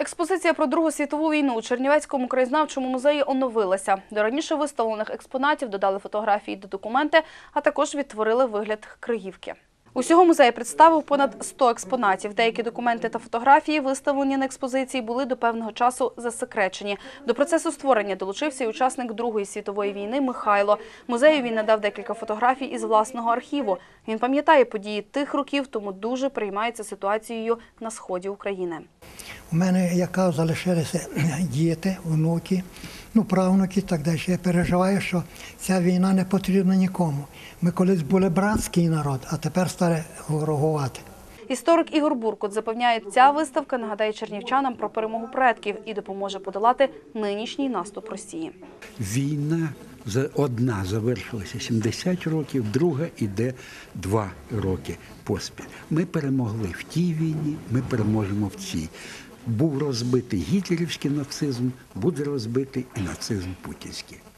Експозиція про Другу світову війну у Чернівецькому краєзнавчому музеї оновилася. До раніше виставлених експонатів додали фотографії та документи, а також відтворили вигляд Криївки. Усього музей представив понад 100 експонатів. Деякі документи та фотографії, виставлені на експозиції, були до певного часу засекречені. До процесу створення долучився і учасник Другої світової війни Михайло. Музею він надав декілька фотографій із власного архіву. Він пам'ятає події тих років, тому дуже переймається ситуацією на сході України. У мене, яка залишилися діти, внуки, правнуки і так далі. Я переживаю, що ця війна не потрібна нікому. Ми колись були братський народ, а тепер стали ворогувати. Історик Ігор Буркут запевняє, ця виставка нагадає чернівчанам про перемогу предків і допоможе подолати нинішній наступ Росії. Війна одна завершилася 70 років, друга йде 2 роки поспіль. Ми перемогли в тій війні, ми переможемо в цій. Був розбитий гітлерівський нацизм, буде розбитий і нацизм путінський.